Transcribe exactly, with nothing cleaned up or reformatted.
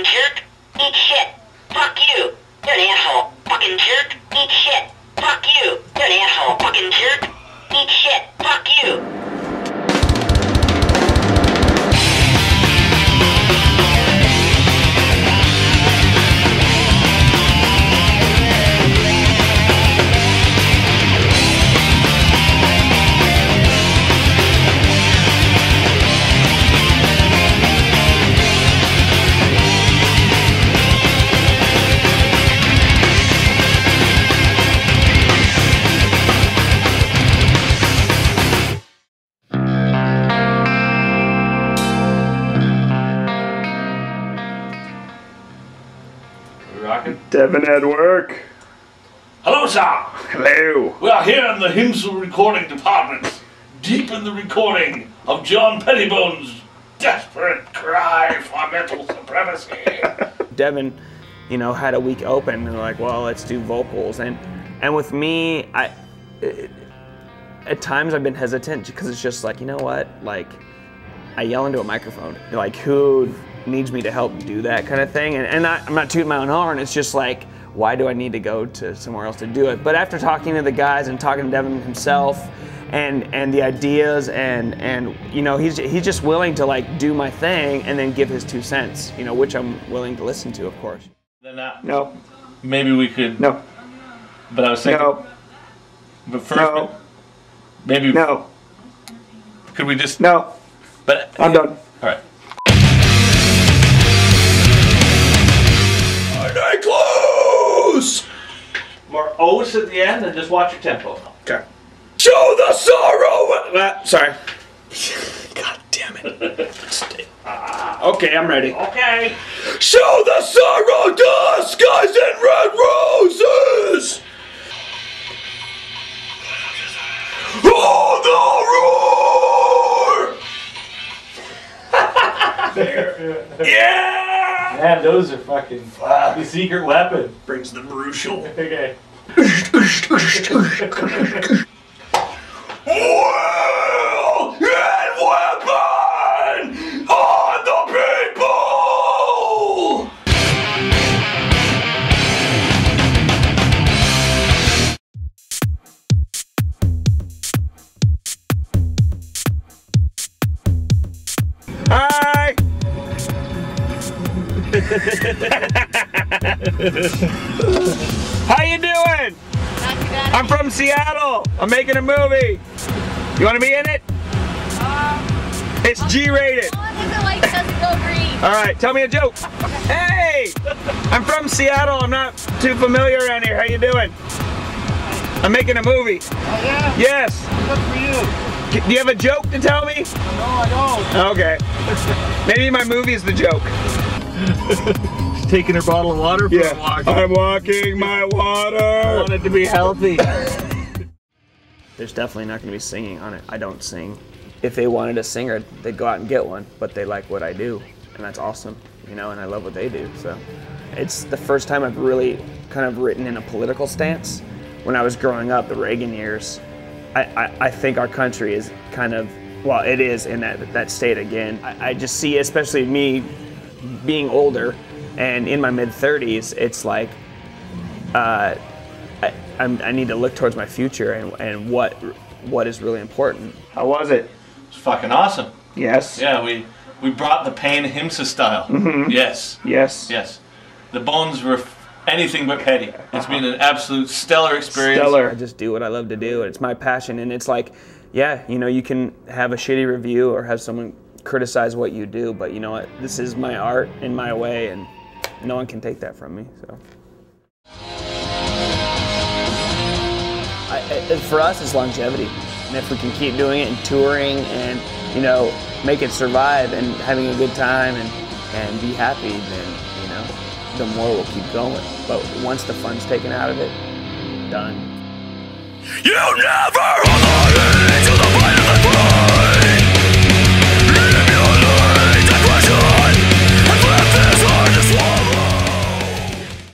fucking jerk. Eat shit. Fuck you. You're an asshole. Fucking jerk. Eat shit. Fuck you. You're an asshole. Fucking jerk. Eat shit. Fuck you. Devin at work. Hello, sir. Hello. We are here in the Himsa recording department, deep in the recording of John Pettibone's desperate cry for mental supremacy. Devin, you know, had a week open, and they're like, well, let's do vocals. And and with me, I it, at times I've been hesitant because it's just like, you know what, like, I yell into a microphone. Like, who needs me to help do that kind of thing? And, and I, I'm not tooting my own horn, it's just like, why do I need to go to somewhere else to do it? But after talking to the guys and talking to Devin himself and and the ideas and and you know, he's he's just willing to like do my thing and then give his two cents, you know, which I'm willing to listen to, of course. Then uh, No. maybe we could. No. But I was thinking. No. But first, No. maybe. No. Could we just? No. But I'm done. All right. Close. More O's at the end and just watch your tempo. Okay. Show the sorrow. Uh, sorry. God damn it. uh, okay, I'm ready. Okay. Show the sorrow, the skies and red roses. Oh, the roar. There. Yeah. Man, those are fucking the secret weapon. Brings the brutal. Okay. Will and weapon on the people! Hi! How you doing? I'm from Seattle. I'm making a movie. You want to be in it? Um, It's G-rated. as long as the light doesn't go green. All right, tell me a joke. Hey, I'm from Seattle. I'm not too familiar around here. How you doing? I'm making a movie. Oh yeah? Yes. Good for you. Do you have a joke to tell me? No, I don't. Okay. Maybe my movie's the joke. She's taking her bottle of water for Yeah. a walk. I'm walking my water. I want it to be healthy. There's definitely not going to be singing on it. I don't sing. If they wanted a singer, they'd go out and get one, but they like what I do, and that's awesome, you know, and I love what they do, so. It's the first time I've really kind of written in a political stance. When I was growing up, the Reagan years, I, I, I think our country is kind of, well, it is in that, that state again. I, I just see, especially me being older and in my mid thirties, it's like, uh, I, I'm, I need to look towards my future and, and what what is really important. How was it? It's fucking awesome. Yes. Yeah, we we brought the pain Himsa style. Mm-hmm. Yes. Yes. Yes. The bones were anything but petty. It's been an absolute stellar experience. Stellar. I just do what I love to do, and it's my passion, and it's like, yeah, you know, you can have a shitty review or have someone criticize what you do, but you know what, this is my art in my way, and no one can take that from me, so. I, I, for us, it's longevity, and if we can keep doing it and touring and, you know, make it survive and having a good time and, and be happy, then, you know, the more we'll keep going. But once the fun's taken out of it, done. You never hold on to the fight of the cross.